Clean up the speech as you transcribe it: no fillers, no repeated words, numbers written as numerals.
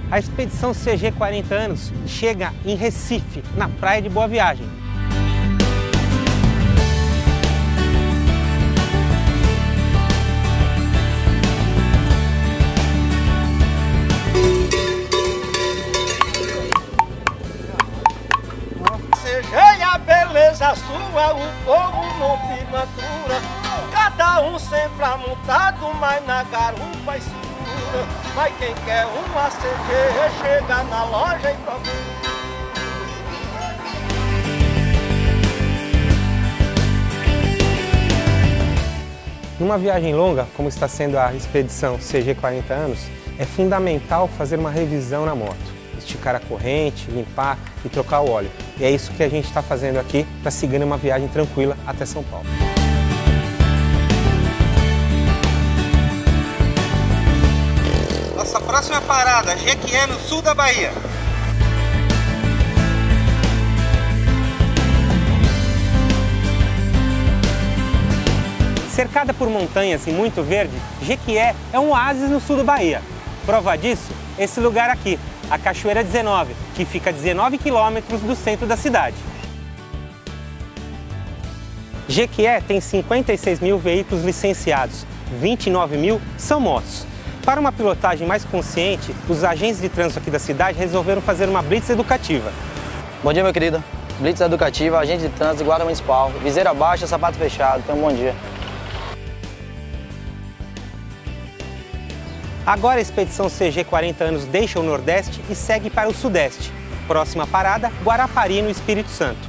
A expedição CG 40 anos chega em Recife, na praia de Boa Viagem. CG a beleza sua, o povo não firmatura. Cada um sempre amutado, mas na garupa e segura. Mas quem quer uma CG chega na loja e procura. Numa viagem longa, como está sendo a expedição CG 40 anos, é fundamental fazer uma revisão na moto. Esticar a corrente, limpar e trocar o óleo. E é isso que a gente está fazendo aqui para seguir uma viagem tranquila até São Paulo. Nossa próxima parada, Jequié, no sul da Bahia. Cercada por montanhas e muito verde, Jequié é um oásis no sul da Bahia. Prova disso, esse lugar aqui, a Cachoeira 19, que fica a 19 quilômetros do centro da cidade. Jequié tem 56 mil veículos licenciados, 29 mil são motos. Para uma pilotagem mais consciente, os agentes de trânsito aqui da cidade resolveram fazer uma blitz educativa. Bom dia, meu querido. Blitz educativa, agente de trânsito, guarda municipal, viseira baixa, sapato fechado. Tenha um bom dia. Agora a expedição CG 40 anos deixa o Nordeste e segue para o Sudeste. Próxima parada, Guarapari, no Espírito Santo.